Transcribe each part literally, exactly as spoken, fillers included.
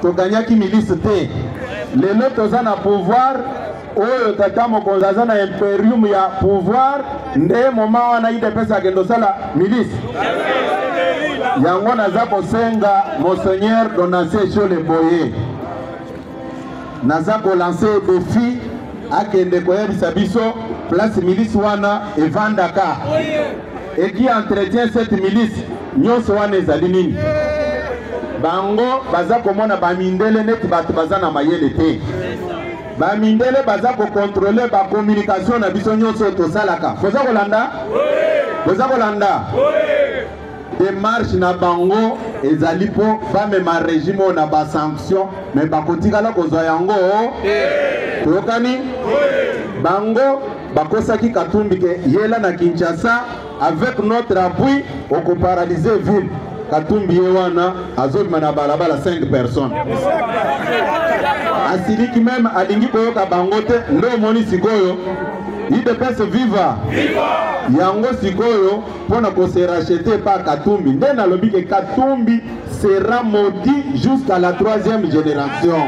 to gagnaki milice te. Lelo toza na pouvoir oyo tata mokonzi aza na imperium ya pouvoir nde moma wana ide pesa akende osala milice. Yango naza kosenga Monseigneur Donatien Chole Boye. Naza kolancer défi akende koyebisa biso place milice wana evandaka. Et qui entretient cette milice nyonso wana ezali nini? Bango baza komona bamindele neti bato baza na mayele te. Bamindele baza ko contrôler ba communication na biso nyonso tosalaka. Foza kolanda? Oui. Foza kolanda? Oui. Démarche na bango ezali po femme ma régime na ba sanction mais ba kotikala kozwa yango. Oui. Tokani? Oui. Bango bakosaki Katumbi ke yela na Kinshasa avec notre appui on peut paralyser ville. Katumbi yewana azobima na balabala cinq personnes. Asiliki même alingi koyoka bango te ndo moni sikoyo ide pese viva yango sikoyo pona ko se racheter par Katumbi nde na lobi ke Katumbi sera maudit jusqu'à la troisième génération.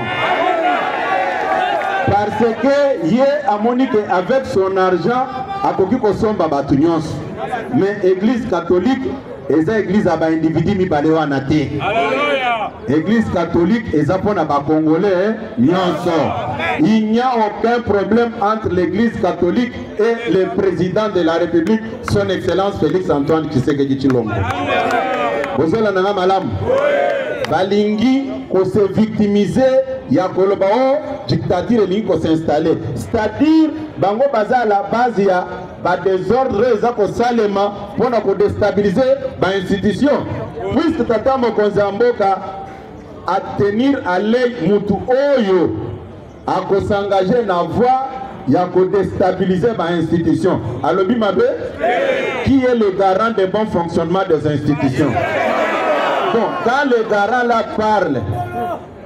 Parce que yé amoni que avec son argent akoki kosomba batu nyonso. Mais église catholique eza église aba individu mibale wana te. Église catholique eza pona ba congolais nyonso. Il n'y a aucun problème entre l'église catholique et le président de la République, son excellence Félix Antoine Tshisekedi Tshilombo. Bozola na malamu. Balingi ko se victimiser ya koloba o dictature lingi ko s'installer. C'est-à-dire bango baza à la base ya ba désordre eza ko salema pona ko déstabiliser ba institution. Puisque tata mokonzi mboka à tenir à l'œil mutu oyo a ko s'engager na voie ya ko déstabiliser ba institution. Alobi mabe qui est le garant du bon fonctionnement des institutions? Bon, quand le garant là parle,